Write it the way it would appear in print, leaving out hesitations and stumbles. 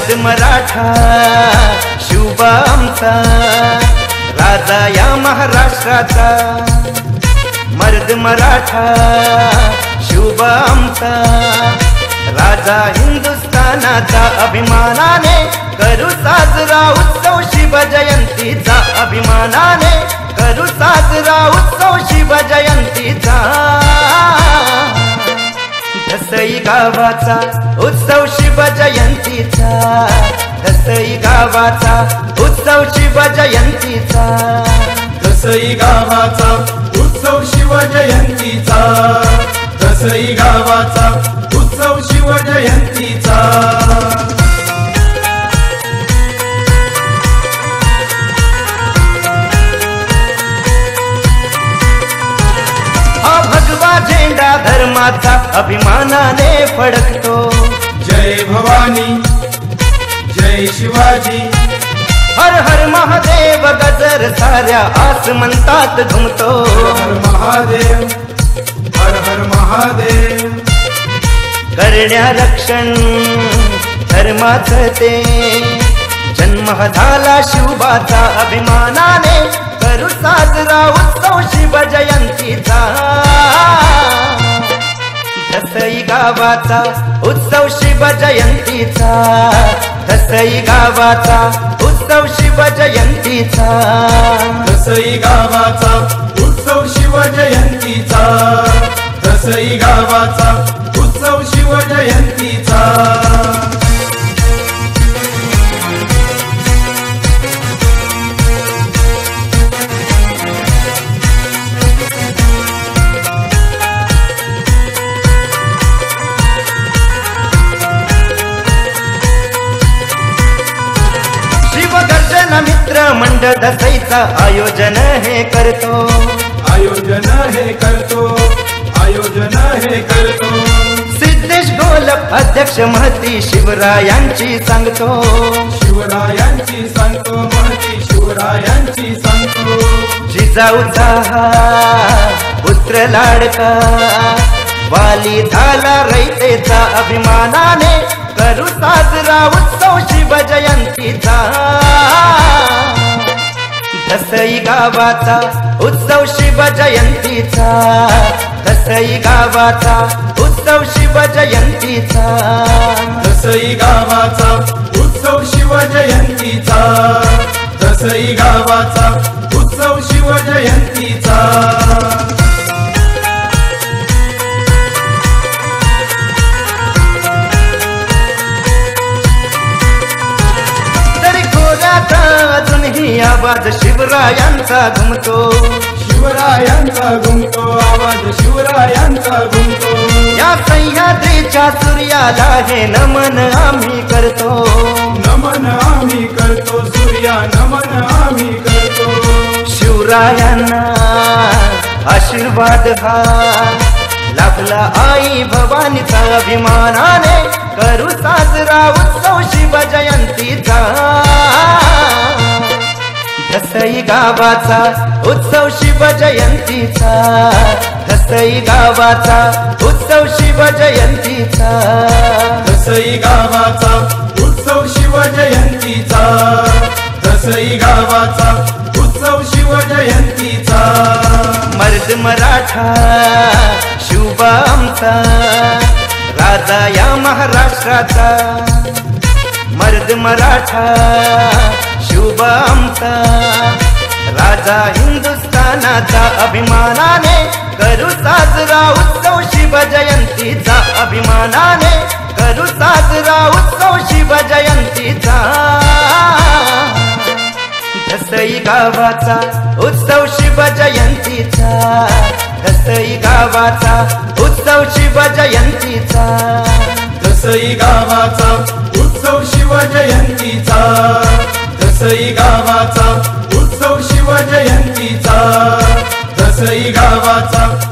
मर्द मराठा शिवबा आमचा राजा या महाराष्ट्राचा। मर्द मराठा शिवबा आमचा राजा हिंदुस्थानाचा। अभिमानाने करू साजरा उत्सव शिवजयंतीचा। अभिमानाने करू साजरा उत्सव शिवजयंतीचा। धसई गावाचा उत्सव शिवजयंतीचा। धसई गावाचा उत्सव शिवजयंतीचा। धसई गावाचा उत्सव शिवजयंतीचा। धसई गावाचा उत्सव शिवजयंतीचा। हा भगवा झेंडा धर्माचा अभिमानाने फडकतो। जय भवानी जय शिवाजी। हर हर महादेव गजर साऱ्या आसमंतात घुमतो। हर महादेव हर हर महादेव। करण्या रक्षण धर्माचं ते जन्म झाला शिवबाचा। अभिमानाने करू साजरा उत्सव शिवजयंतीचा। धसई गावाचा उत्सव शिवजयंतीचा। धसई गावाचा उत्सव शिवजयंतीचा। धसई गावाचा उत्सव शिवजयंतीचा। धसई गावाचा उत्सव शिवजयंतीचा। शिवगर्जन मित्र मंडळ धसईचा आयोजन हे करतो। आयोजन हे करतो। आयोजन हे करतो। सिद्धेश गोलप अध्यक्ष महती शिवरायांची सांगतो। शिवरायांची सांगतो महती शिवरायांची सांगतो। जिजाऊचा पुत्र लाडका वाली झाला रयतेचा। अभिमानाने करू साजरा उत्सव शिवजयंतीचा। धसई गावाचा उत्सव शिवजयंतीचा। धसई गावाचा उत्सव शिवजयंतीचा। धसई गावाचा उत्सव शिवजयंतीचा। धसई गावाचा उत्सव शिवजयंतीचा। अजूनही आवाज शिवरायांचा घुमतो। शिवरायांचा घुमतो आवाज शिवरायांचा घुमतो। या सह्याद्रीच्या सूर्याला हे नमन आम्ही करतो। नमन आम्ही करतो सूर्या नमन आम्ही करतो। शिवरायांना आशीर्वाद हा लाभला आई भवानीचा। अभिमानाने करू साजरा उत्सव शिवजयंतीचा। धसई गावाचा उत्सव शिवजयंतीचा। धसई गावाचा उत्सव शिवजयंतीचा। धसई गावाचा उत्सव शिवजयंतीचा। धसई गावाचा उत्सव शिवजयंतीचा। मर्द मराठा शिवबा आमचा राजा या महाराष्ट्राचा। मर्द मराठा शिवबा आमचा राजा हिंदुस्थानाचा। अभिमानाने करू साजरा उत्सव शिवजयंतीचा। अभिमानाने करू साजरा उत्सव शिवजयंतीचा। धसई गावाचा उत्सव शिवजयंतीचा। धसई गावाचा उत्सव शिवजयंतीचा। धसई गावाचा उत्सव शिवजयंतीचा। धसई गावाचा उत्सव शिवजयंतीचा। धसई गावाचा